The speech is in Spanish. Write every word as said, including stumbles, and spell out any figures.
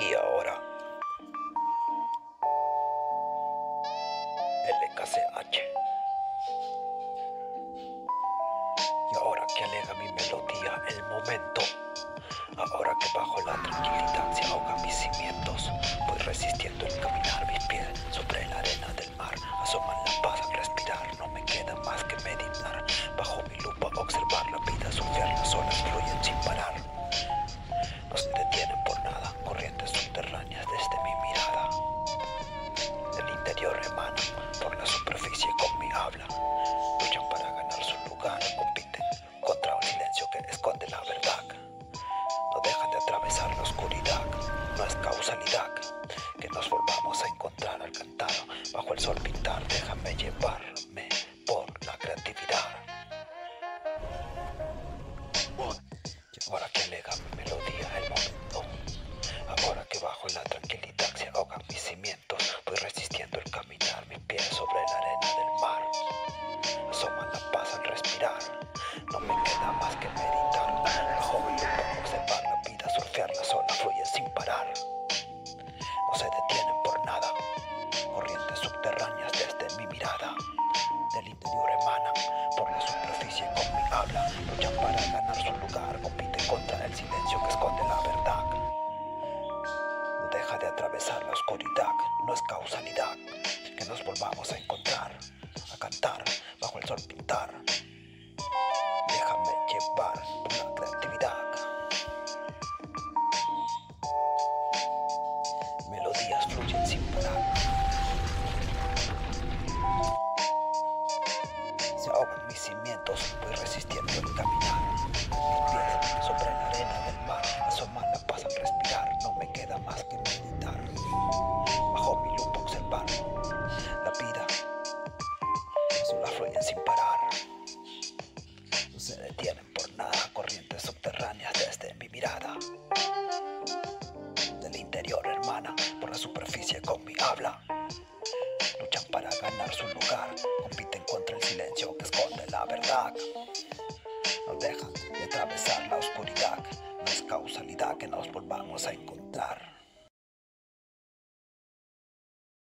Y ahora, L K C H. Y ahora que alega mi melodía el momento, ahora que bajo la tranquilidad se ahogan mis cimientos, voy resistiendo el caminar mis pies sobre la arena del mar, asoman la paz al respirar, no me queda más que meditar, bajo mi lupa observar la vida, surfear las olas fluyen sin parar, no se detienen por nada, corrientes subterráneas desde mi mirada, del interior emanan por la superficie con mi habla, luchan para ganar su lugar, compiten contra un silencio que esconde la verdad. No dejan de atravesar la oscuridad, no es causalidad que nos volvamos a encontrar al cantar bajo el sol pintar. Déjame llevarme por la creatividad. Y ahora que alega mi melodía el momento, ahora que bajo la tranquilidad se ahogan mis cimientos, voy resistiendo el caminar mis pies sobre la arena del mar, asoman la paz al respirar, no me queda más que meditar, bajo mi lupa observar la vida, surfear las olas fluyen sin parar, no se detienen por nada, corrientes subterráneas desde mi mirada, del interior emanan por la superficie con mi habla, luchan para ganar su lugar, compiten contra el silencio que esconde la verdad, no deja de atravesar la oscuridad, no es causalidad que nos volvamos a encontrar, a cantar bajo el sol pintar. Déjame llevar por la creatividad. Melodías fluyen sin parar. Se ahogan mis cimientos, voy resistiendo el caminar. Mis pies sobre la arena del mar, asoman la paz al respirar. No me queda más que meditar. Bajo mi lupa observar la vida. Las olas fluyen sin parar. No se detienen por nada, corrientes subterráneas desde mi mirada. Del interior hermana, por la superficie con mi habla. Luchan para ganar su lugar, compiten contra el silencio que esconde la verdad. No dejan de atravesar la oscuridad, no es causalidad que nos volvamos a encontrar.